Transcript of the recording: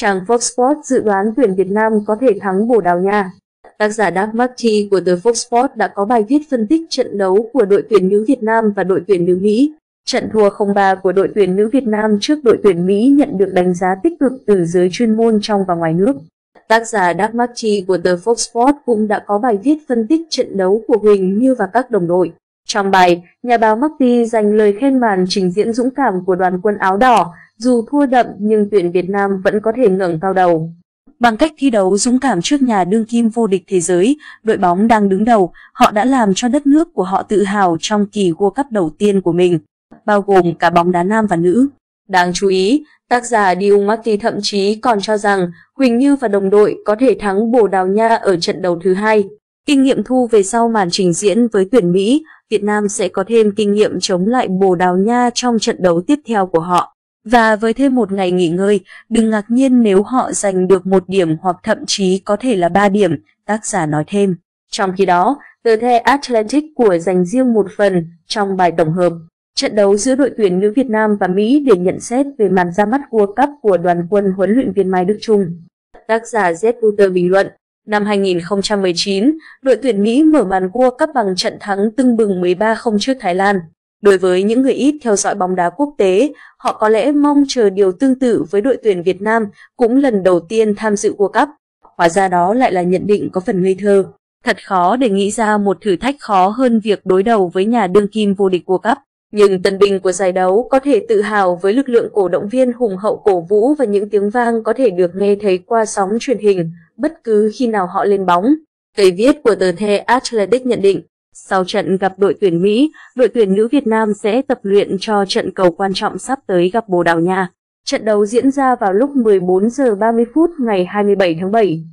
Trang Fox Sports dự đoán tuyển Việt Nam có thể thắng Bồ Đào Nha. Tác giả Doug Marty của The Fox Sports đã có bài viết phân tích trận đấu của đội tuyển nữ Việt Nam và đội tuyển nữ Mỹ. Trận thua 0-3 của đội tuyển nữ Việt Nam trước đội tuyển Mỹ nhận được đánh giá tích cực từ giới chuyên môn trong và ngoài nước. Tác giả Doug Marty của The Fox Sports cũng đã có bài viết phân tích trận đấu của Huỳnh Như và các đồng đội. Trong bài, nhà báo Marty dành lời khen màn trình diễn dũng cảm của đoàn quân áo đỏ, dù thua đậm nhưng tuyển Việt Nam vẫn có thể ngẩng cao đầu. Bằng cách thi đấu dũng cảm trước nhà đương kim vô địch thế giới, đội bóng đang đứng đầu, họ đã làm cho đất nước của họ tự hào trong kỳ World Cup đầu tiên của mình, bao gồm cả bóng đá nam và nữ. Đáng chú ý, tác giả Doug Marty thậm chí còn cho rằng Huỳnh Như và đồng đội có thể thắng Bồ Đào Nha ở trận đấu thứ hai. Kinh nghiệm thu về sau màn trình diễn với tuyển Mỹ, Việt Nam sẽ có thêm kinh nghiệm chống lại Bồ Đào Nha trong trận đấu tiếp theo của họ. Và với thêm một ngày nghỉ ngơi, đừng ngạc nhiên nếu họ giành được 1 điểm hoặc thậm chí có thể là 3 điểm, tác giả nói thêm. Trong khi đó, tờ The Atlantic của dành riêng một phần trong bài tổng hợp trận đấu giữa đội tuyển nữ Việt Nam và Mỹ để nhận xét về màn ra mắt World Cup của đoàn quân huấn luyện viên Mai Đức Chung. Tác giả Z Puter bình luận, năm 2019, đội tuyển Mỹ mở màn World Cup bằng trận thắng tưng bừng 13-0 trước Thái Lan. Đối với những người ít theo dõi bóng đá quốc tế, họ có lẽ mong chờ điều tương tự với đội tuyển Việt Nam cũng lần đầu tiên tham dự World Cup. Hóa ra đó lại là nhận định có phần ngây thơ. Thật khó để nghĩ ra một thử thách khó hơn việc đối đầu với nhà đương kim vô địch World Cup. Nhưng tân binh của giải đấu có thể tự hào với lực lượng cổ động viên hùng hậu cổ vũ và những tiếng vang có thể được nghe thấy qua sóng truyền hình bất cứ khi nào họ lên bóng. Cây viết của tờ The Atlantic nhận định, sau trận gặp đội tuyển Mỹ, đội tuyển nữ Việt Nam sẽ tập luyện cho trận cầu quan trọng sắp tới gặp Bồ Đào Nha. Trận đấu diễn ra vào lúc 14 giờ 30 phút ngày 27 tháng 7.